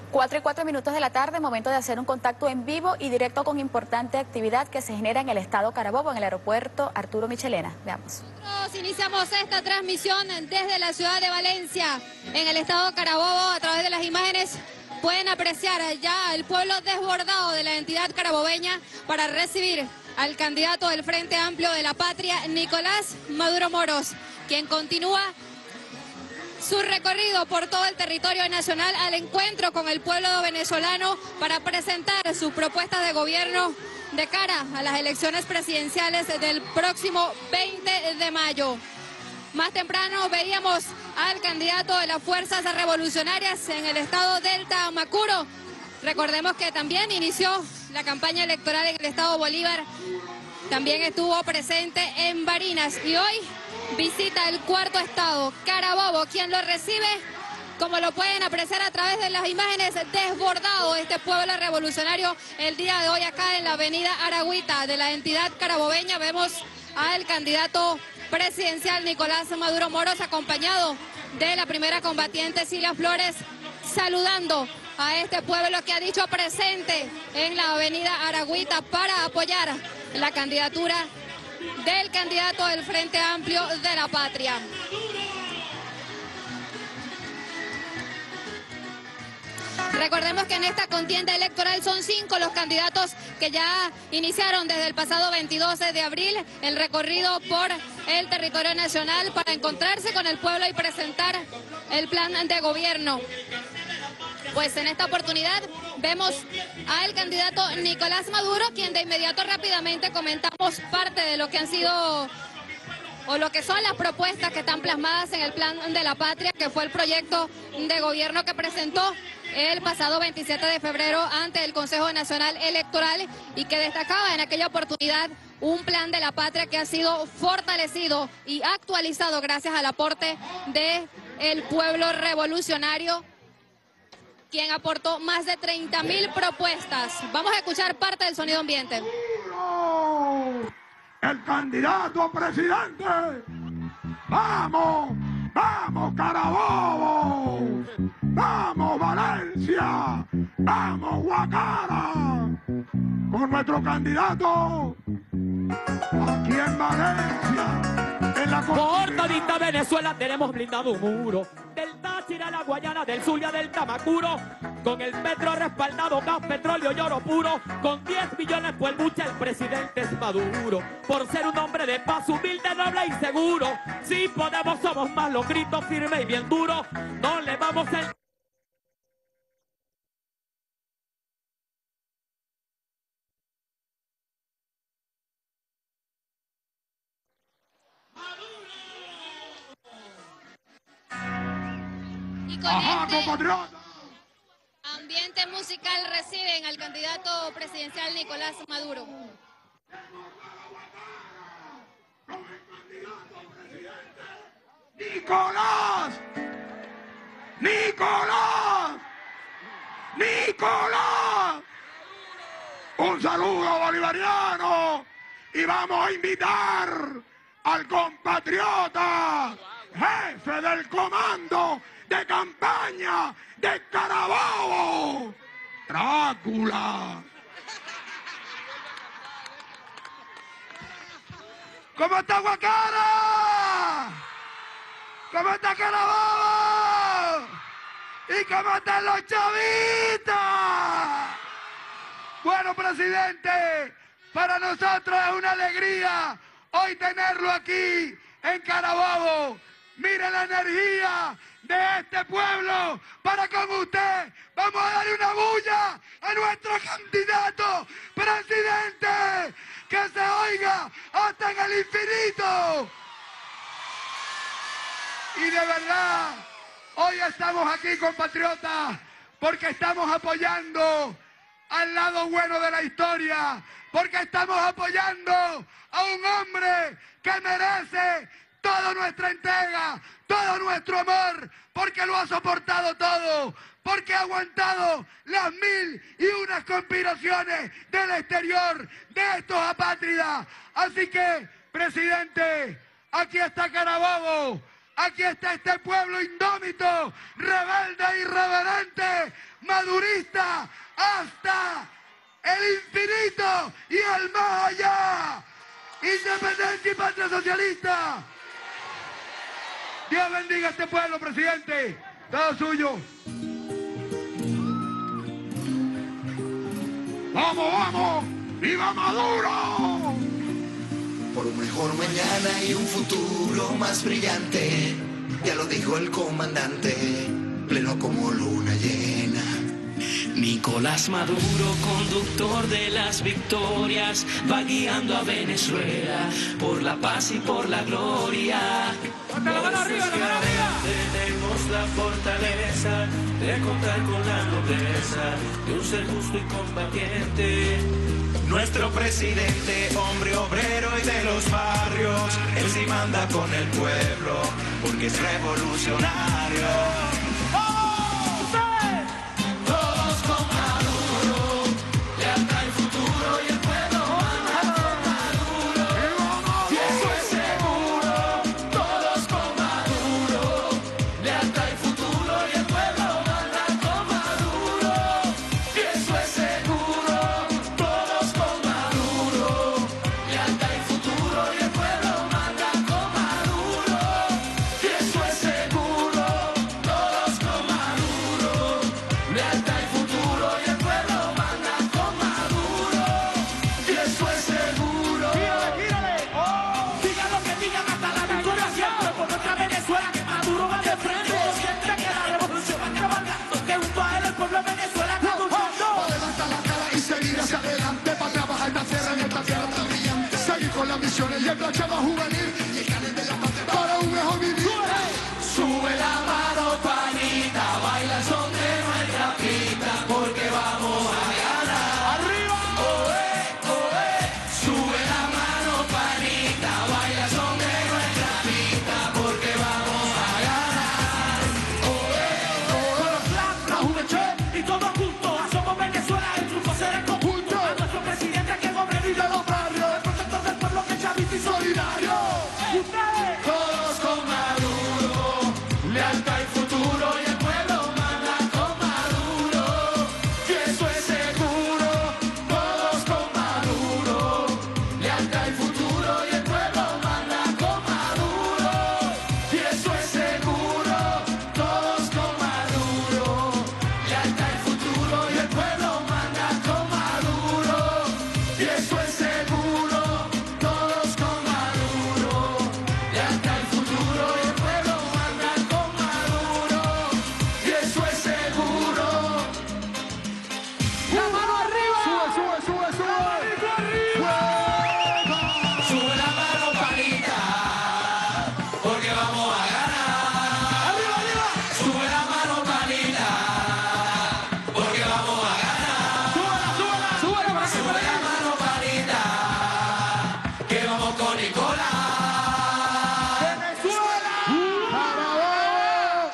4:04 de la tarde, momento de hacer un contacto en vivo y directo con importante actividad que se genera en el estado Carabobo, en el aeropuerto Arturo Michelena. Veamos. Nosotros iniciamos esta transmisión desde la ciudad de Valencia, en el estado Carabobo. A través de las imágenes pueden apreciar ya el pueblo desbordado de la entidad carabobeña para recibir al candidato del Frente Amplio de la Patria, Nicolás Maduro Moros, quien continúa su recorrido por todo el territorio nacional al encuentro con el pueblo venezolano para presentar sus propuestas de gobierno de cara a las elecciones presidenciales del próximo 20 de mayo. Más temprano veíamos al candidato de las fuerzas revolucionarias en el estado del Tamacuro. Recordemos que también inició la campaña electoral en el estado Bolívar, también estuvo presente en Barinas y hoy visita el cuarto estado, Carabobo, quien lo recibe, como lo pueden apreciar a través de las imágenes, desbordado este pueblo revolucionario el día de hoy acá en la avenida Aragüita de la entidad carabobeña. Vemos al candidato presidencial Nicolás Maduro Moros acompañado de la primera combatiente Cilia Flores, saludando a este pueblo que ha dicho presente en la avenida Aragüita para apoyar la candidatura del candidato del Frente Amplio de la Patria. Recordemos que en esta contienda electoral son 5 los candidatos que ya iniciaron desde el pasado 22 de abril el recorrido por el territorio nacional para encontrarse con el pueblo y presentar el plan de gobierno. Pues en esta oportunidad vemos al candidato Nicolás Maduro, quien de inmediato rápidamente comentamos parte de lo que han sido o lo que son las propuestas que están plasmadas en el Plan de la Patria, que fue el proyecto de gobierno que presentó el pasado 27 de febrero ante el Consejo Nacional Electoral y que destacaba en aquella oportunidad un Plan de la Patria que ha sido fortalecido y actualizado gracias al aporte del pueblo revolucionario, quien aportó más de 30.000 propuestas. Vamos a escuchar parte del sonido ambiente. El candidato a presidente. ¡Vamos! ¡Vamos, Carabobo! ¡Vamos, Valencia! ¡Vamos, Guacara! Con nuestro candidato aquí en Valencia, en la por todita Venezuela tenemos blindado un muro. Del Táchira a la Guayana, del Zulia, del Tamacuro, con el petro respaldado, gas, petróleo y oro puro, con 10 millones pues lucha el presidente es Maduro, por ser un hombre de paz, humilde, noble y seguro. Si podemos somos más, los gritos firmes y bien duros, no le vamos a... Y con este ambiente musical reciben al candidato presidencial Nicolás Maduro. ¡Nicolás! ¡Nicolás! ¡Nicolás! Un saludo bolivariano y vamos a invitar al compatriota, jefe del comando de campaña de Carabobo, Drácula. ¿Cómo está Guacara? ¿Cómo está Carabobo? ¿Y cómo están los chavitas? Bueno, presidente, para nosotros es una alegría hoy tenerlo aquí en Carabobo. Mire la energía de este pueblo para con usted. Vamos a darle una bulla a nuestro candidato presidente, que se oiga hasta en el infinito. Y de verdad, hoy estamos aquí, compatriotas, porque estamos apoyando al lado bueno de la historia, porque estamos apoyando a un hombre que merece toda nuestra entrega, todo nuestro amor, porque lo ha soportado todo, porque ha aguantado las 1001 conspiraciones del exterior de estos apátridas. Así que, presidente, aquí está Carabobo, Aquí está este pueblo indómito, rebelde, irreverente, madurista, hasta el infinito y el más allá. Independencia y patria socialista. Dios bendiga a este pueblo, presidente. Todo suyo. ¡Vamos, vamos! ¡Viva Maduro! Por un mejor mañana y un futuro más brillante, ya lo dijo el comandante, pleno como luna llena. Nicolás Maduro, conductor de las victorias, va guiando a Venezuela por la paz y por la gloria. ¡Ponte la mano arriba, la mano arriba! Tenemos la fortaleza de contar con la nobleza de un ser justo y combatiente. Nuestro presidente, hombre obrero y de los barrios, él sí manda con el pueblo, porque es revolucionario. Todos con Maduro, lealtad y futuro, y el pueblo manda con Maduro, y eso es seguro. Todos con Maduro, lealtad y futuro, y el pueblo manda con Maduro, y eso es seguro. Todos con Maduro, lealtad y futuro, y el pueblo manda con Maduro, y eso es seguro. Todos con Maduro, lealtad y futuro, y el pueblo manda con Maduro, y eso es seguro. Digan lo que digan hasta la victoria siempre por nuestra Venezuela, que Maduro va de frente. Siente que la revolución va cabalgando, que junto a él el pueblo de Venezuela está luchando. Para levantar la cara y seguir hacia adelante, para trabajar esta tierra en esta tierra tan brillante. Seguir con las misiones y el planchado juvenil, y el canal de la patria para un mejor vivir. Sube la mano, panita, baila el son de nuestra pista, porque vamos a ganar. ¡Arriba! Oe, oe. Sube la mano, panita, baila el son de nuestra pista, porque vamos a ganar. Con los blancos, la juventud y todos juntos somos Venezuela, el triunfo será en conjunto. A nuestro presidente que gobierna y de los barrios, el protector del pueblo que es chavista y solidario. Ustedes. Todos con Maduro, lealtad y futuro, y el pueblo manda con Maduro, y eso es seguro. Todos con Maduro, lealtad y futuro, y el pueblo manda con Maduro, y eso es seguro. Todos con Maduro, lealtad y futuro, y el pueblo manda con Maduro, y eso es seguro. Todos con Maduro, lealtad y futuro, y el pueblo manda con Maduro, y eso es seguro. ¡La mano arriba! ¡Sube, sube, sube, sube! Sube la mano, panita, porque vamos a ganar. ¡Arriba, arriba! Sube la mano, panita, porque vamos a ganar. ¡Súbela, súbela! Sube la mano, panita, que vamos con Nicolás. ¡Venezuela! ¡Carabobo!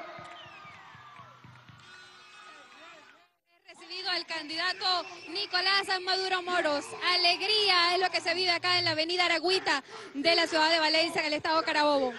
Recibido al candidato Nicolás Maduro Moros. Alegría es lo que se vive acá en la avenida Aragüita de la ciudad de Valencia, en el estado Carabobo.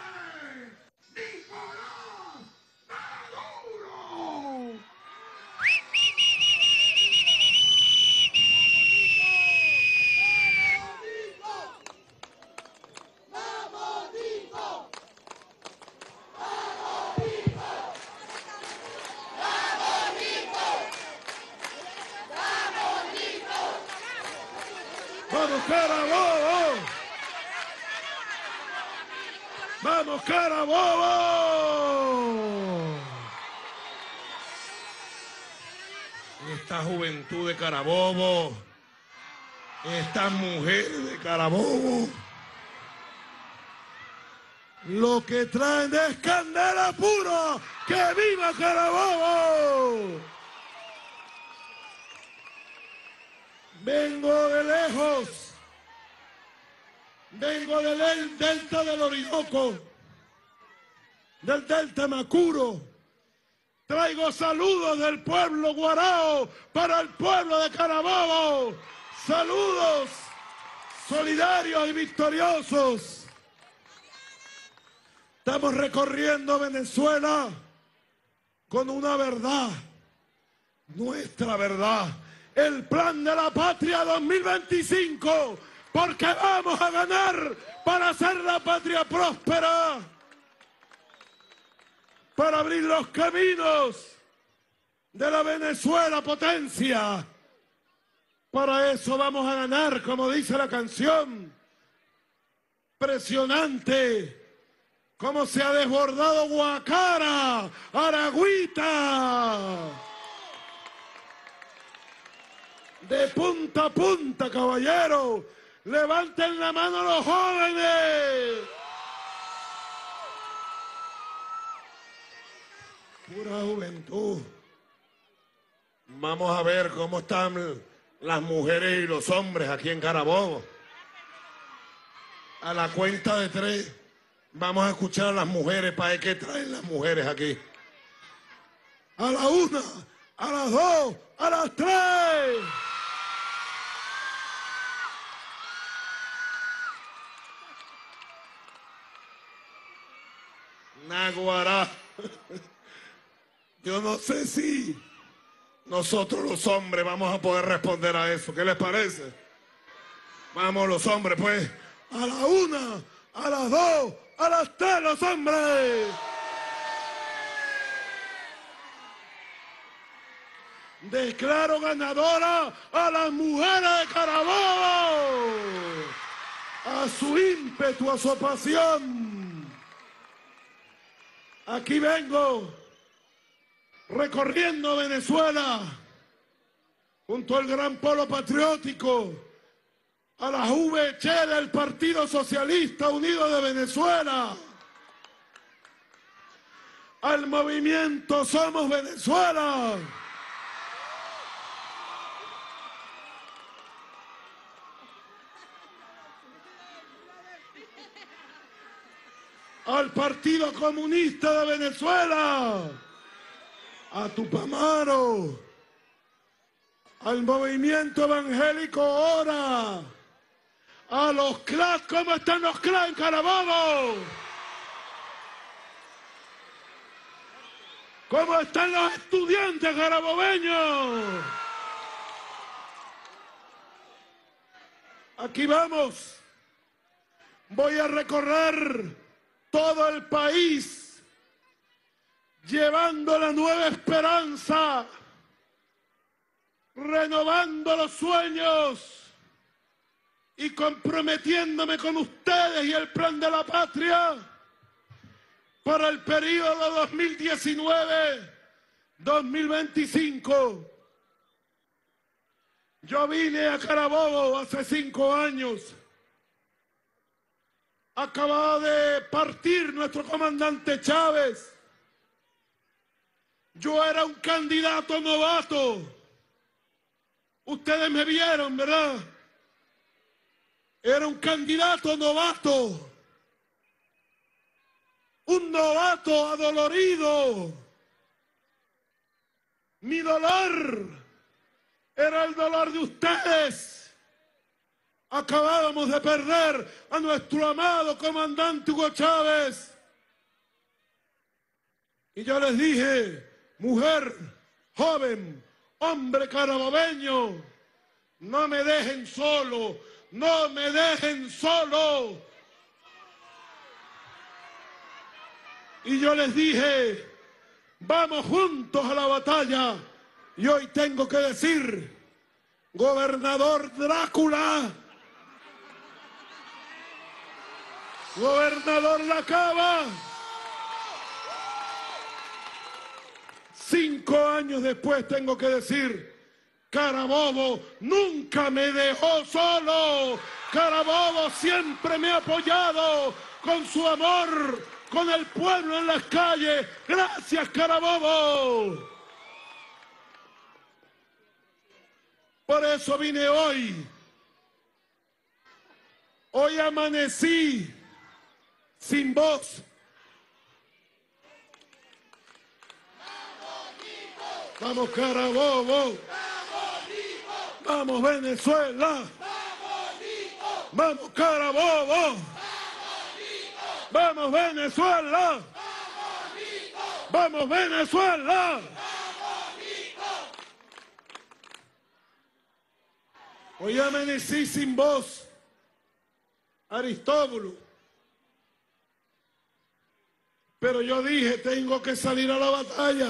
¡Vamos, Carabobo! ¡Vamos, Carabobo! Esta juventud de Carabobo, estas mujeres de Carabobo, lo que traen es candela pura. ¡Que viva Carabobo! Vengo de lejos, vengo del delta del Orinoco, del delta Macuro. Traigo saludos del pueblo guarao para el pueblo de Carabobo. Saludos solidarios y victoriosos. Estamos recorriendo Venezuela con una verdad, nuestra verdad, el plan de la patria 2025, porque vamos a ganar para hacer la patria próspera, para abrir los caminos de la Venezuela potencia. Para eso vamos a ganar, como dice la canción, presionante. Cómo se ha desbordado Guacara, Aragüita. De punta a punta, caballero. Levanten la mano los jóvenes. Pura juventud. Vamos a ver cómo están las mujeres y los hombres aquí en Carabobo. A la cuenta de 3. Vamos a escuchar a las mujeres para ver qué traen las mujeres aquí. A la 1, a las 2, a las 3. Naguará. Yo no sé si nosotros los hombres vamos a poder responder a eso. ¿Qué les parece? Vamos los hombres, pues. A la 1, a las 2. ¡A las 3, los hombres! Declaro ganadora a las mujeres de Carabobo, a su ímpetu, a su pasión. Aquí vengo, recorriendo Venezuela, junto al gran polo patriótico, a la VC del Partido Socialista Unido de Venezuela, al movimiento Somos Venezuela, al Partido Comunista de Venezuela, a Tupamaro, al movimiento evangélico Ora, a los CLAS. ¿Cómo están los CLAS en Carabobo? ¿Cómo están los estudiantes carabobeños? Aquí vamos. Voy a recorrer todo el país llevando la nueva esperanza, renovando los sueños y comprometiéndome con ustedes y el plan de la patria para el periodo 2019-2025. Yo vine a Carabobo hace 5 años. Acababa de partir nuestro comandante Chávez. Yo era un candidato novato. Ustedes me vieron, ¿verdad? Era un candidato novato. Un novato adolorido. Mi dolor era el dolor de ustedes. Acabábamos de perder a nuestro amado comandante Hugo Chávez. Y yo les dije, mujer, joven, hombre carabobeño, no me dejen solo, no me dejen solo. Y yo les dije, vamos juntos a la batalla. Y hoy tengo que decir, gobernador Drácula, gobernador Lacaba, 5 años después tengo que decir, Carabobo nunca me dejó solo. Carabobo siempre me ha apoyado con su amor, con el pueblo en las calles. Gracias, Carabobo. Por eso vine hoy. Hoy amanecí sin voz. Vamos, Carabobo. Vamos, Venezuela. Vamos, Carabobo. ¡Vamos, Venezuela! ¡Vamos, Venezuela! Hoy amanecí sin voz, Aristóbulo. Pero yo dije, tengo que salir a la batalla.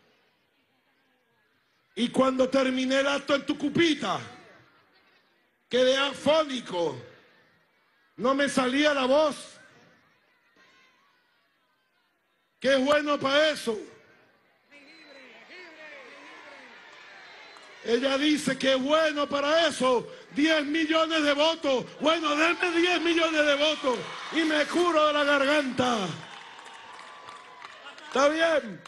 Y cuando terminé el acto en Tucupita, quedé afónico. No me salía la voz. ¿Qué es bueno para eso? Ella dice que es bueno para eso. 10 millones de votos. Bueno, denme 10 millones de votos y me curo de la garganta. ¿Está bien?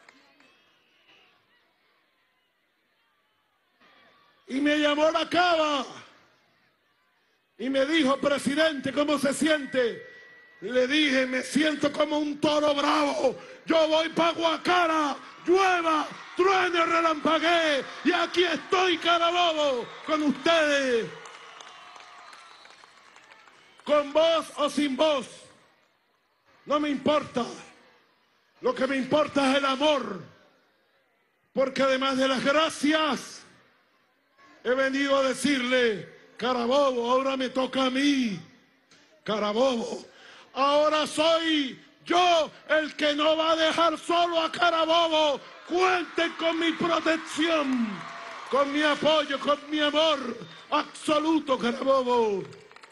Y me llamó la cava y me dijo, presidente, ¿cómo se siente? Le dije, me siento como un toro bravo. Yo voy para Guacara, llueva, truene, relampaguee, y aquí estoy, Carabobo, con ustedes. Con voz o sin voz, no me importa. Lo que me importa es el amor, porque además de las gracias, he venido a decirle, Carabobo, ahora me toca a mí. Carabobo, ahora soy yo el que no va a dejar solo a Carabobo. Cuenten con mi protección, con mi apoyo, con mi amor absoluto, Carabobo.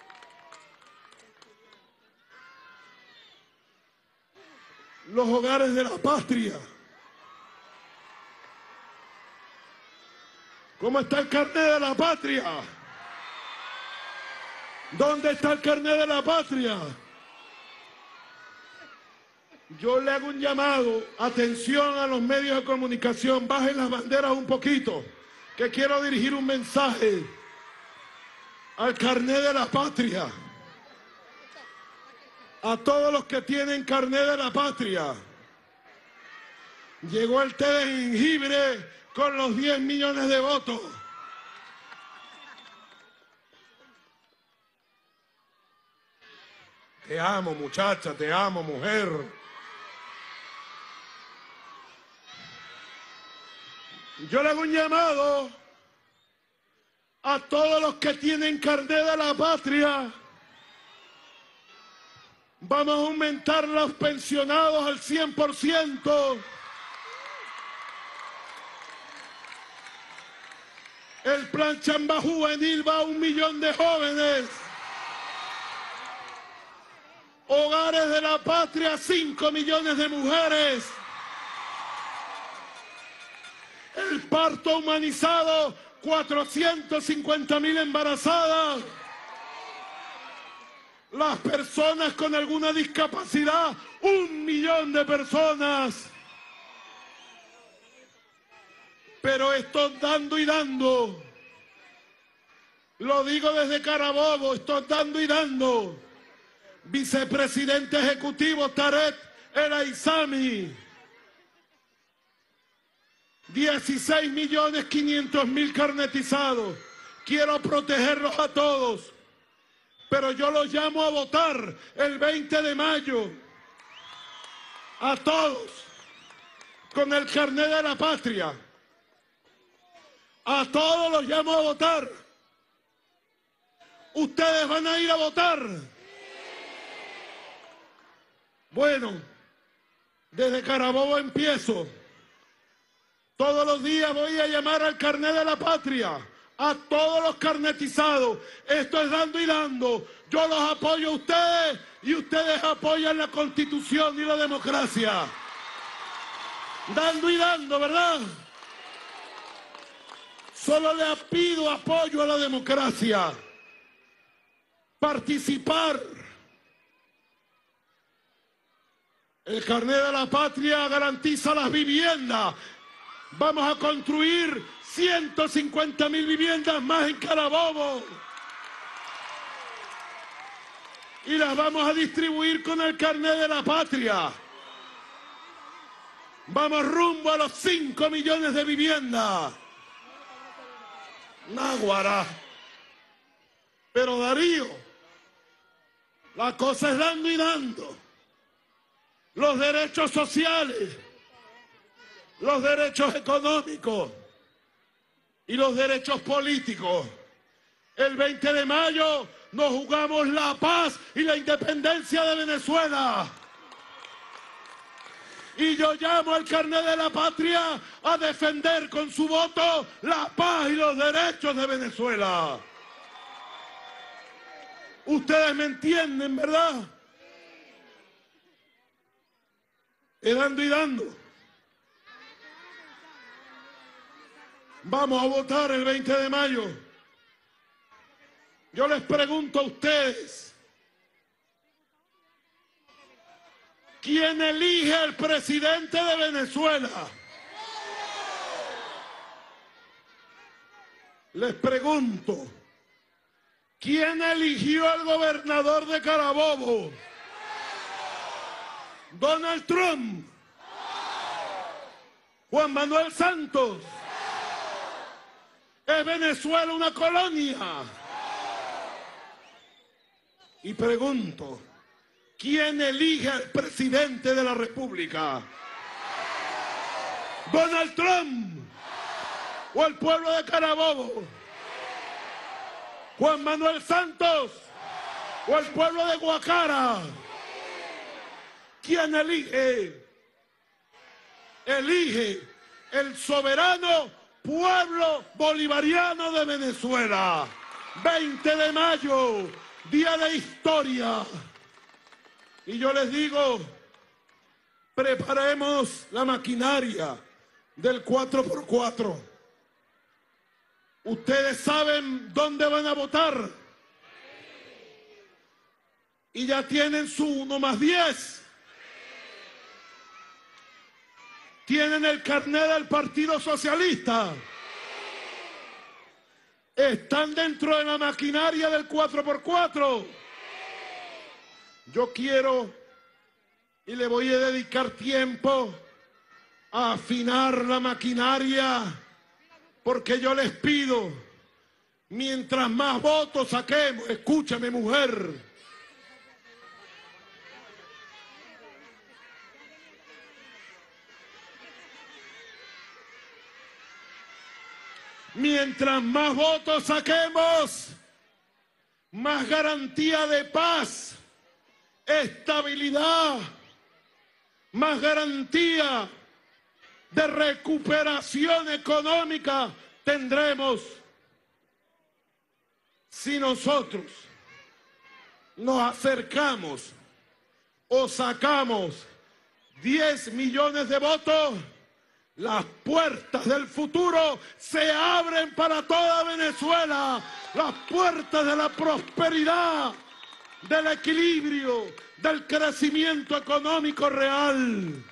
Los hogares de la patria. ¿Cómo está el carnet de la patria? ¿Dónde está el carnet de la patria? Yo le hago un llamado, atención a los medios de comunicación, bajen las banderas un poquito, que quiero dirigir un mensaje al carnet de la patria. A todos los que tienen carnet de la patria. Llegó el té de jengibre con los 10 millones de votos. Te amo, muchacha, te amo, mujer. Yo le hago un llamado a todos los que tienen carnet de la patria. Vamos a aumentar los pensionados al 100%. El plan Chamba Juvenil va a 1 millón de jóvenes. Hogares de la patria, 5 millones de mujeres. El parto humanizado, 450.000 embarazadas. Las personas con alguna discapacidad, 1 millón de personas. Pero esto dando y dando. Lo digo desde Carabobo, esto dando y dando. Vicepresidente ejecutivo Tarek El Aizami. 16.500.000 carnetizados. Quiero protegerlos a todos. Pero yo los llamo a votar el 20 de mayo. A todos. Con el carnet de la patria. A todos los llamo a votar. ¿Ustedes van a ir a votar? Bueno, desde Carabobo empiezo. Todos los días voy a llamar al carnet de la patria. A todos los carnetizados. Esto es dando y dando. Yo los apoyo a ustedes y ustedes apoyan la Constitución y la democracia. Dando y dando, ¿verdad? Solo le pido apoyo a la democracia. Participar. El carnet de la patria garantiza las viviendas. Vamos a construir 150.000 viviendas más en Carabobo. Y las vamos a distribuir con el carnet de la patria. Vamos rumbo a los 5 millones de viviendas. Náguara. Pero Darío, la cosa es dando y dando. los derechos sociales, los derechos económicos y los derechos políticos. El 20 de mayo nos jugamos la paz y la independencia de Venezuela. Y yo llamo al carnet de la patria a defender con su voto la paz y los derechos de Venezuela. Ustedes me entienden, ¿verdad? Dando y dando. Vamos a votar el 20 de mayo. Yo les pregunto a ustedes, ¿quién elige al presidente de Venezuela? Les pregunto, ¿quién eligió al gobernador de Carabobo? ¿Donald Trump? ¿Juan Manuel Santos? ¿Es Venezuela una colonia? Y pregunto, ¿quién elige al presidente de la República? ¿Donald Trump? ¿O el pueblo de Carabobo? ¿Juan Manuel Santos? ¿O el pueblo de Guacara? ¿Quién elige? Elige el soberano pueblo bolivariano de Venezuela. 20 de mayo, día de historia. Y yo les digo, preparemos la maquinaria del 4x4. ¿Ustedes saben dónde van a votar? Y ya tienen su 1+10. ¿Tienen el carnet del Partido Socialista? ¿Están dentro de la maquinaria del 4x4? Yo quiero y le voy a dedicar tiempo a afinar la maquinaria, porque yo les pido, mientras más votos saquemos, escúchame mujer, mientras más votos saquemos, más garantía de paz, estabilidad, más garantía de recuperación económica tendremos si nosotros nos acercamos o sacamos 10 millones de votos. Las puertas del futuro se abren para toda Venezuela. Las puertas de la prosperidad, del equilibrio, del crecimiento económico real.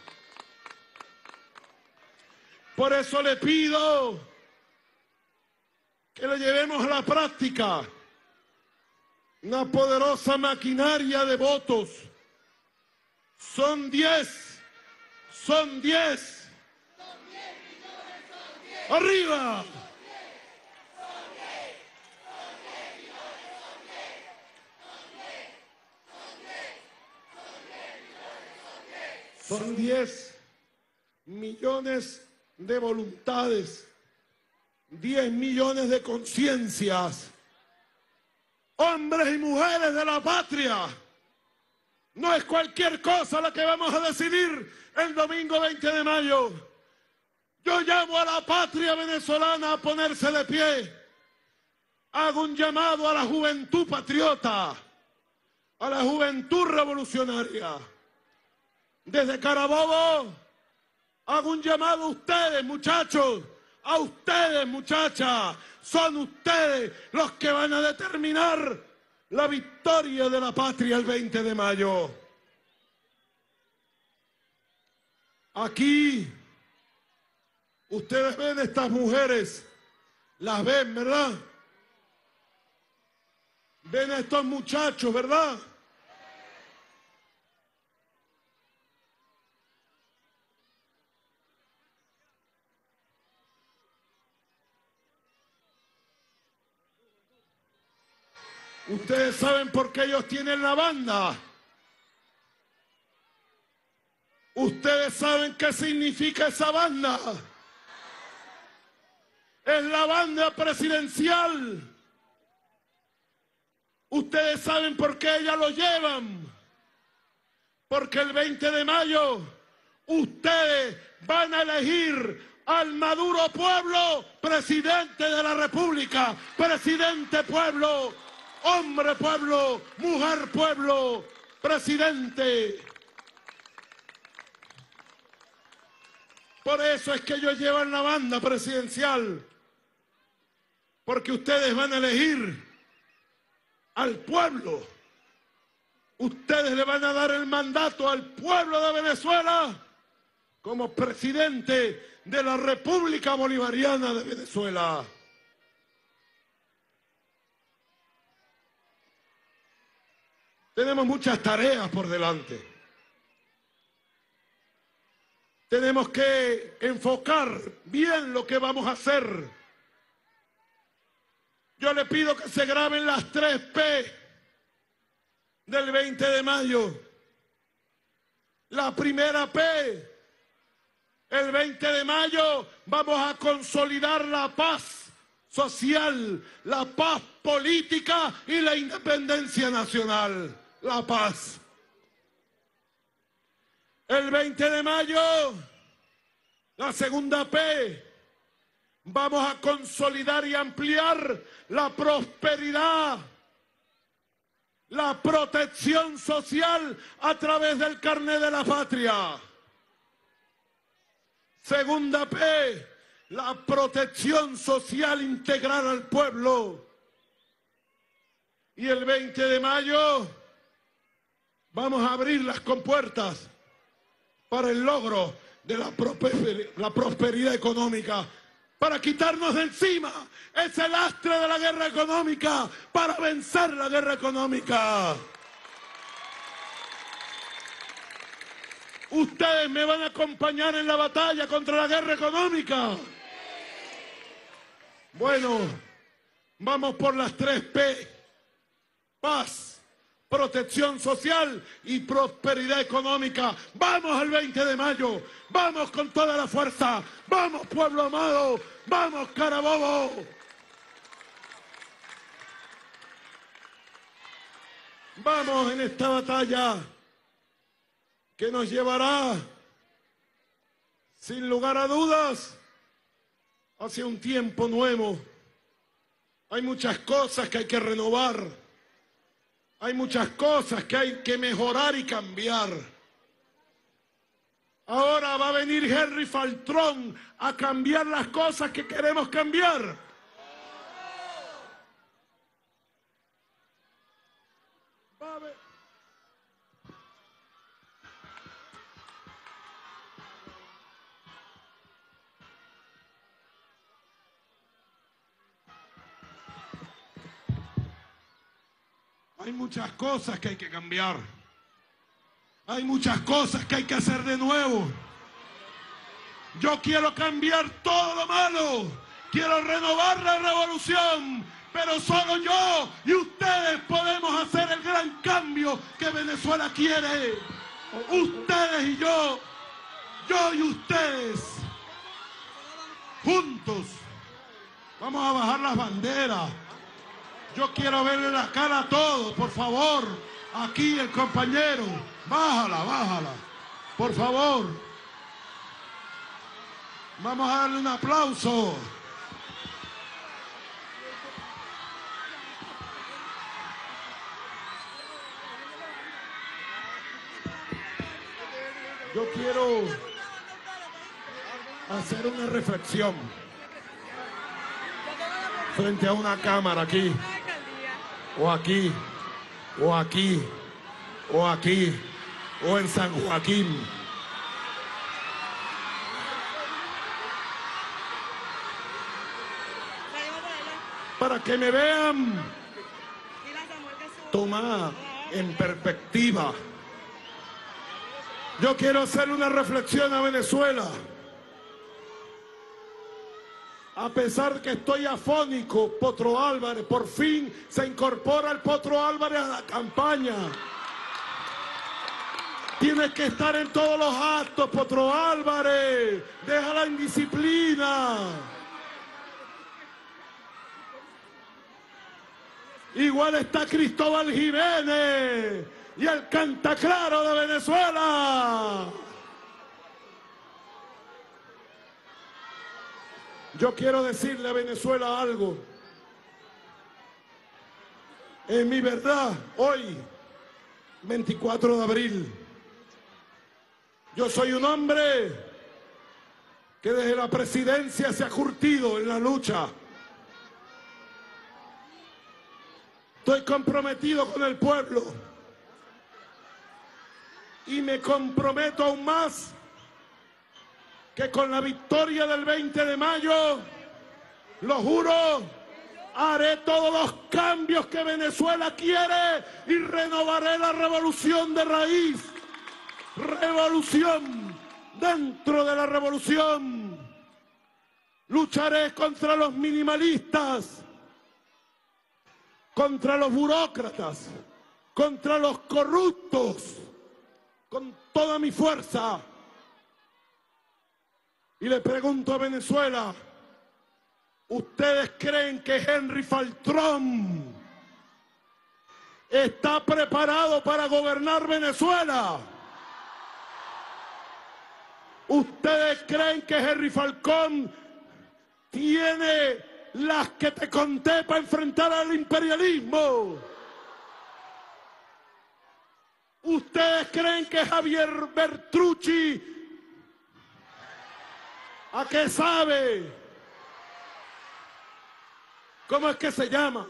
Por eso le pido que le llevemos a la práctica una poderosa maquinaria de votos. Son 10. Son 10. ¡Arriba! Son 10 millones de voluntades, 10 millones de conciencias, hombres y mujeres de la patria. No es cualquier cosa la que vamos a decidir el domingo 20 de mayo. Yo llamo a la patria venezolana a ponerse de pie. Hago un llamado a la juventud patriota, a la juventud revolucionaria. Desde Carabobo hago un llamado a ustedes, muchachos, a ustedes, muchachas. Son ustedes los que van a determinar la victoria de la patria el 20 de mayo. Aquí ustedes ven estas mujeres, las ven, ¿verdad? Ven a estos muchachos, ¿verdad? Ustedes saben por qué ellos tienen la banda. ¿Ustedes saben qué significa esa banda? Es la banda presidencial. ¿Ustedes saben por qué ella lo llevan? Porque el 20 de mayo ustedes van a elegir al Maduro pueblo presidente de la República. Presidente pueblo, hombre pueblo, mujer pueblo, presidente. Por eso es que ellos llevan la banda presidencial. Porque ustedes van a elegir al pueblo. Ustedes le van a dar el mandato al pueblo de Venezuela como presidente de la República Bolivariana de Venezuela. Tenemos muchas tareas por delante. Tenemos que enfocar bien lo que vamos a hacer. Yo le pido que se graben las 3 P del 20 de mayo. La primera P, el 20 de mayo vamos a consolidar la paz social, la paz política y la independencia nacional. La paz. El 20 de mayo, la segunda P, vamos a consolidar y ampliar la prosperidad, la protección social a través del carnet de la patria. Segunda P, la protección social integral al pueblo. Y el 20 de mayo vamos a abrir las compuertas para el logro de la prosperidad económica, para quitarnos de encima ese lastre de la guerra económica, para vencer la guerra económica. ¿Ustedes me van a acompañar en la batalla contra la guerra económica? Bueno, vamos por las 3 P. Paz, protección social y prosperidad económica. Vamos al 20 de mayo, vamos con toda la fuerza, vamos pueblo amado, vamos Carabobo. Vamos en esta batalla que nos llevará, sin lugar a dudas, hacia un tiempo nuevo. Hay muchas cosas que hay que renovar. Hay muchas cosas que hay que mejorar y cambiar. Ahora va a venir Henry Faltrón a cambiar las cosas que queremos cambiar. Hay muchas cosas que hay que cambiar. Hay muchas cosas que hay que hacer de nuevo. Yo quiero cambiar todo lo malo. Quiero renovar la revolución. Pero solo yo y ustedes podemos hacer el gran cambio que Venezuela quiere. Ustedes y yo y ustedes. Juntos. Vamos a bajar las banderas. Yo quiero verle la cara a todos, por favor. Aquí el compañero. Bájala, bájala. Por favor. Vamos a darle un aplauso. Yo quiero hacer una reflexión frente a una cámara aquí. O aquí, o aquí, o aquí, o en San Joaquín. Para que me vean tomada en perspectiva. Yo quiero hacer una reflexión a Venezuela. A pesar de que estoy afónico, Potro Álvarez, por fin se incorpora el Potro Álvarez a la campaña. Tienes que estar en todos los actos, Potro Álvarez. Deja la indisciplina. Igual está Cristóbal Jiménez y el Cantaclaro de Venezuela. Yo quiero decirle a Venezuela algo. En mi verdad, hoy, 24 de abril, yo soy un hombre que desde la presidencia se ha curtido en la lucha. Estoy comprometido con el pueblo y me comprometo aún más que con la victoria del 20 de mayo, lo juro, haré todos los cambios que Venezuela quiere y renovaré la revolución de raíz. Revolución dentro de la revolución. Lucharé contra los minimalistas, contra los burócratas, contra los corruptos, con toda mi fuerza. Y le pregunto a Venezuela, ¿ustedes creen que Henry Faltrón está preparado para gobernar Venezuela? ¿Ustedes creen que Henry Falcón tiene las que te conté para enfrentar al imperialismo? ¿Ustedes creen que Javier Bertrucci, a qué sabe? ¿Cómo es que se llama?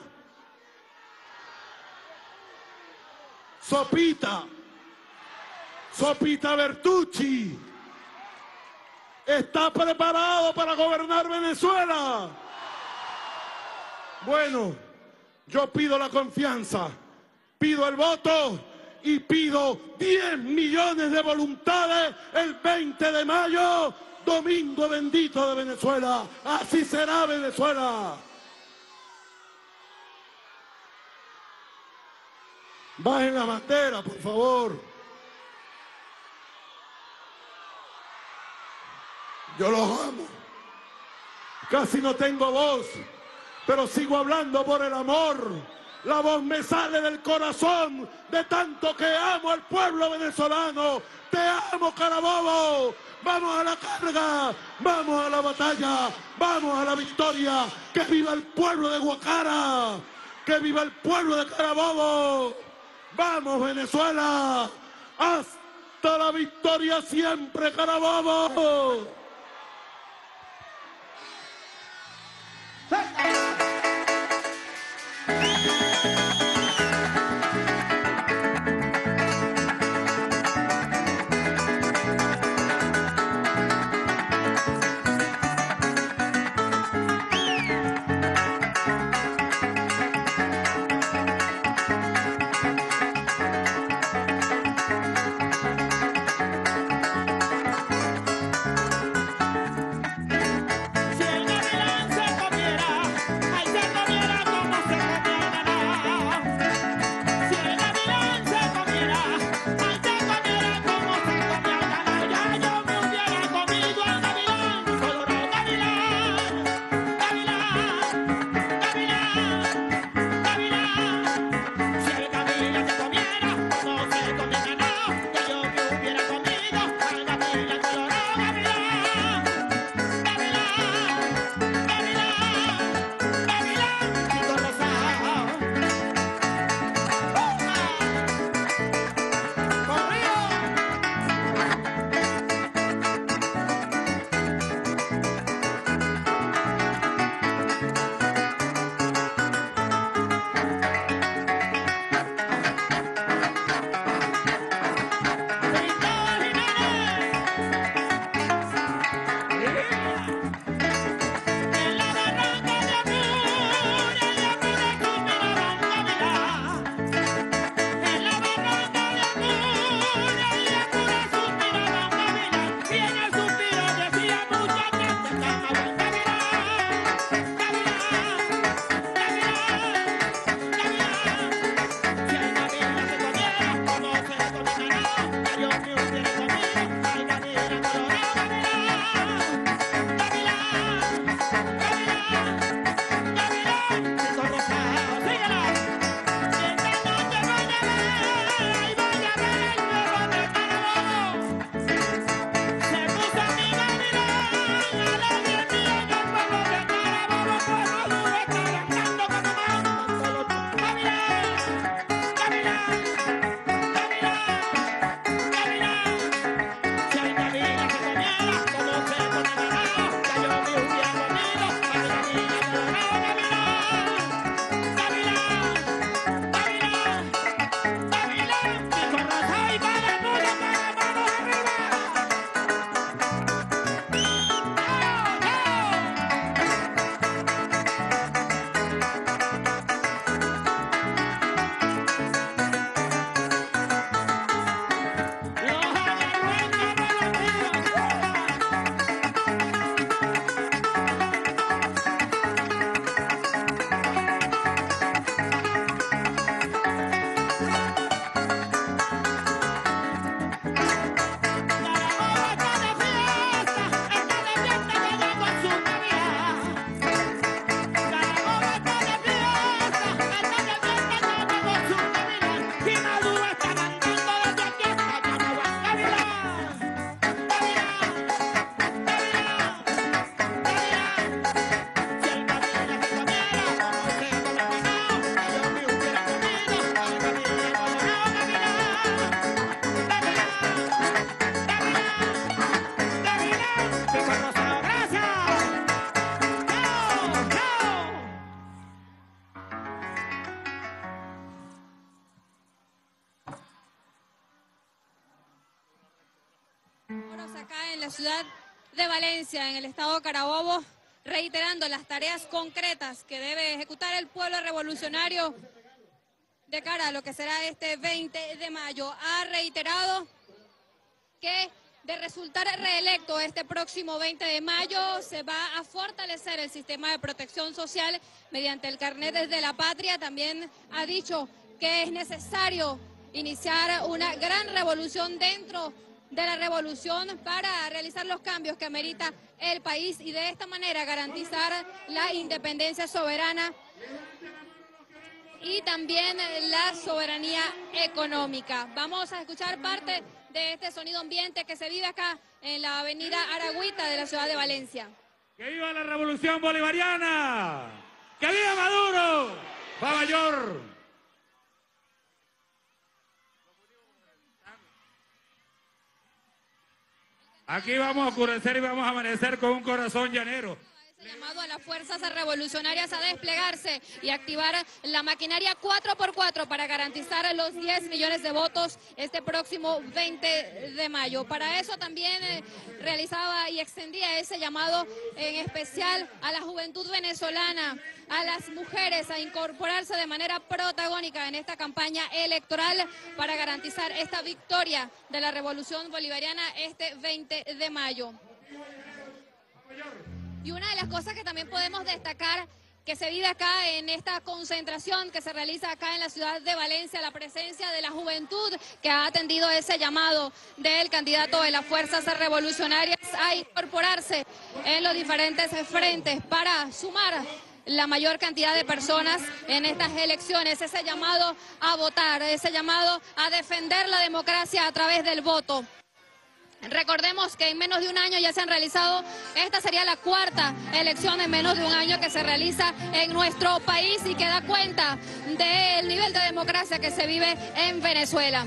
Sopita Bertucci, ¿está preparado para gobernar Venezuela? Bueno, yo pido la confianza, pido el voto y pido 10 millones de voluntades el 20 de mayo, domingo bendito de Venezuela. Así será Venezuela. Bajen la bandera, por favor. Yo los amo. Casi no tengo voz, pero sigo hablando por el amor. La voz me sale del corazón de tanto que amo al pueblo venezolano. Te amo, Carabobo. Vamos a la carga, vamos a la batalla, vamos a la victoria. ¡Que viva el pueblo de Guacara! ¡Que viva el pueblo de Carabobo! ¡Vamos, Venezuela! ¡Hasta la victoria siempre, Carabobo! Si el gavilán se comiera, ay, se comiera como se comía el ganado. la ciudad de Valencia, en el estado Carabobo, reiterando las tareas concretas que debe ejecutar el pueblo revolucionario de cara a lo que será este 20 de mayo. Ha reiterado que de resultar reelecto este próximo 20 de mayo se va a fortalecer el sistema de protección social mediante el carnet de la patria. También ha dicho que es necesario iniciar una gran revolución dentro de la revolución para realizar los cambios que amerita el país y de esta manera garantizar la independencia soberana y también la soberanía económica. Vamos a escuchar parte de este sonido ambiente que se vive acá en la avenida Aragüita de la ciudad de Valencia. ¡Que viva la revolución bolivariana! ¡Que viva Maduro! ¡Va mayor! Aquí vamos a oscurecer y vamos a amanecer con un corazón llanero. Llamado a las fuerzas revolucionarias a desplegarse y activar la maquinaria 4x4 para garantizar los 10 millones de votos este próximo 20 de mayo. Para eso también realizaba y extendía ese llamado en especial a la juventud venezolana, a las mujeres a incorporarse de manera protagónica en esta campaña electoral para garantizar esta victoria de la revolución bolivariana este 20 de mayo. Y una de las cosas que también podemos destacar que se vive acá en esta concentración que se realiza acá en la ciudad de Valencia, la presencia de la juventud que ha atendido ese llamado del candidato de las fuerzas revolucionarias a incorporarse en los diferentes frentes para sumar la mayor cantidad de personas en estas elecciones, ese llamado a votar, ese llamado a defender la democracia a través del voto. Recordemos que en menos de un año ya se han realizado, esta sería la cuarta elección en menos de un año que se realiza en nuestro país y que da cuenta del nivel de democracia que se vive en Venezuela.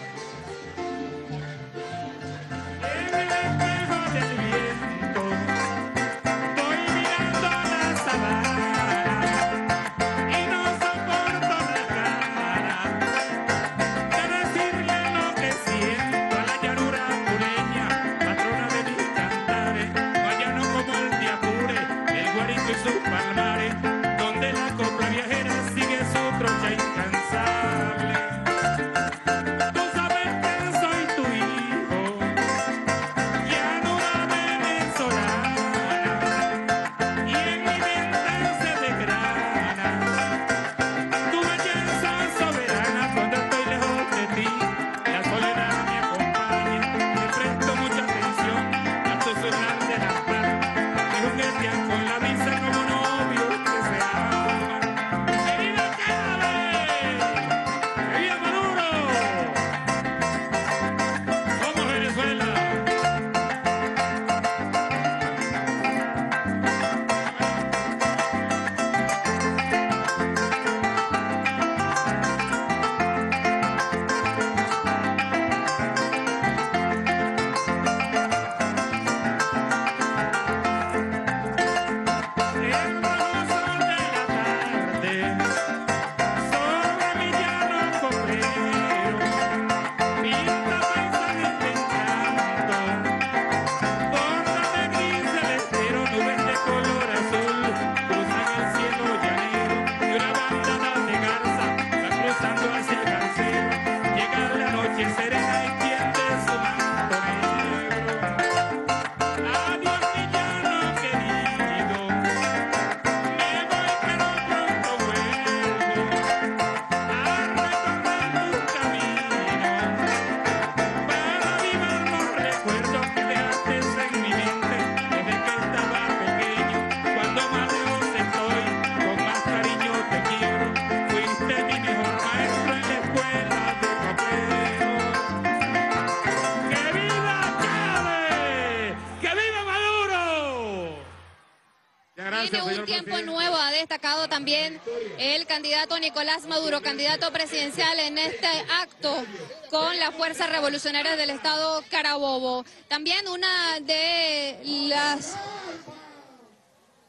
Destacado también el candidato Nicolás Maduro, candidato presidencial en este acto con las fuerzas revolucionarias del estado Carabobo. También una de las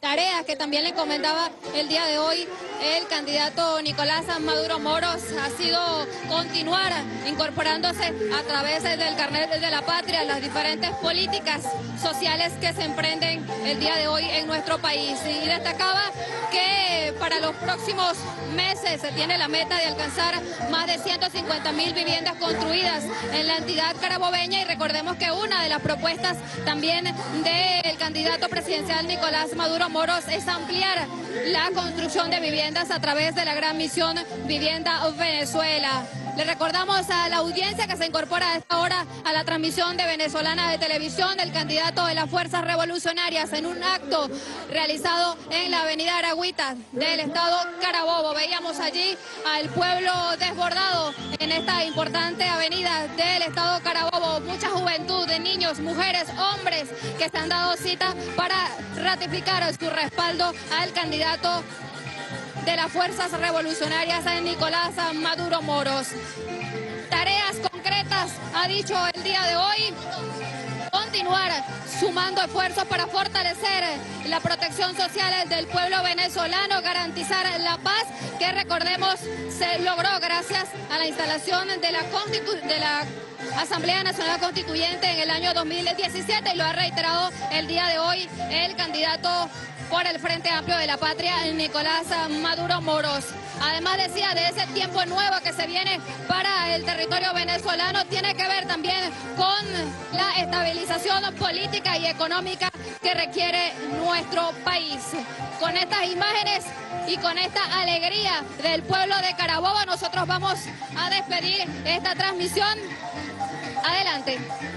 tareas que también le encomendaba el día de hoy el candidato Nicolás Maduro Moros ha sido continuar incorporándose a través del carnet de la patria las diferentes políticas sociales que se emprenden el día de hoy en nuestro país. Y destacaba que para los próximos meses se tiene la meta de alcanzar más de 150.000 viviendas construidas en la entidad carabobeña, y recordemos que una de las propuestas también del candidato presidencial Nicolás Maduro Moros es ampliar la construcción de viviendas a través de la gran misión Vivienda Venezuela. Le recordamos a la audiencia que se incorpora a esta hora a la transmisión de Venezolana de Televisión del candidato de las Fuerzas Revolucionarias en un acto realizado en la avenida Aragüita del estado Carabobo. Veíamos allí al pueblo desbordado en esta importante avenida del estado Carabobo. Mucha juventud, de niños, mujeres, hombres que se han dado cita para ratificar su respaldo al candidato de las Fuerzas Revolucionarias Nicolás Maduro Moros. Tareas concretas, ha dicho el día de hoy, continuar sumando esfuerzos para fortalecer la protección social del pueblo venezolano, garantizar la paz, que recordemos se logró gracias a la instalación de la Asamblea Nacional Constituyente en el año 2017, y lo ha reiterado el día de hoy el candidato por el Frente Amplio de la Patria, Nicolás Maduro Moros. Además decía de ese tiempo nuevo que se viene para el territorio venezolano, tiene que ver también con la estabilización política y económica que requiere nuestro país. Con estas imágenes y con esta alegría del pueblo de Carabobo, nosotros vamos a despedir esta transmisión. Adelante.